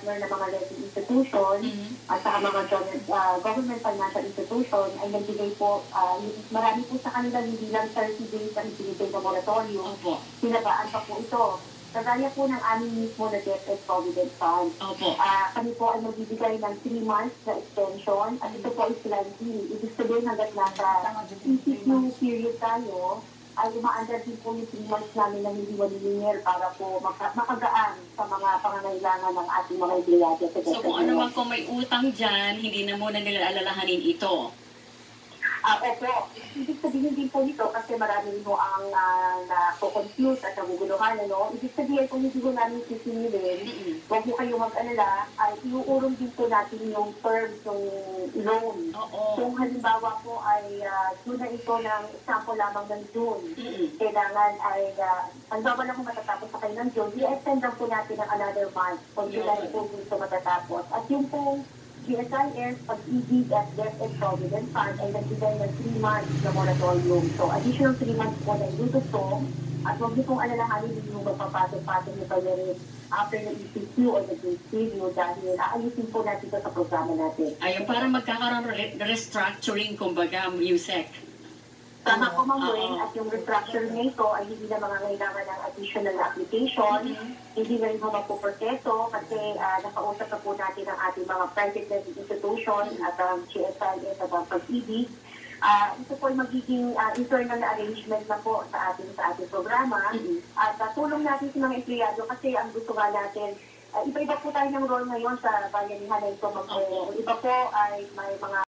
partner na mga lending institution at saka mga government financial institution ay nagbigay po, marami po sa kanila hindi lang 30 days ang ibigay na moratorium, sinabaan pa po ito. Kagaya po ng aming mismo na DepEd Provident Fund. Kami po ay magbibigay ng 3 months na extension at ito po ay slightly. Ibig sabihin hanggat nasa ECQ period tayo, ay umaandar din po yung 3 months namin na hindi walilinear para po makagaan sa mga pangangailangan ng ating mga empleyado. So kung ano man kung may utang dyan, hindi na muna nila alalahanin ito? Opo. Ibig sabihin din po nito kasi marami po ang na-confuse at naguguluhan. Ibig sabihin kung hindi po namin sisingilin, huwag mo kayo mag-alala, ay iuurong din po natin yung terms ng loan. Kung halimbawa po ay June na ito ng example lamang ng June, kailangan ay, halimbawa lang kung matatapos sa kayo ng June, i-extend lang po natin ng another month kung July po dito matatapos. At yung pong GSIS, pag-ibig at DepEd Provident Fund ay nagbigay ng 3 months na moratorium. So, additional 3 months po na idutugtong at huwag niyo pong alalahanin yung magpapatong-patong niyo kayo rin after ng ECQ o the grace period dahil aayusin po natin ito sa programa natin. Ayun, para magkakaroon restructuring, kumbaga, Yusek. Tama po, Ma'am Gwen, at yung restructuring nito ay hindi na mangangailangan ng additional na application, hindi na rin mapuproseso kasi nakausap na po natin ang ating mga private lending institution at ang GSIS at ang pag-ibig. Ito po ay magiging internal na arrangement na po sa ating programa at tulong natin sa mga empleyado kasi ang gusto nga natin, iba-iba po tayo ng role ngayon sa bayanihan na ito. Iba po ay may mga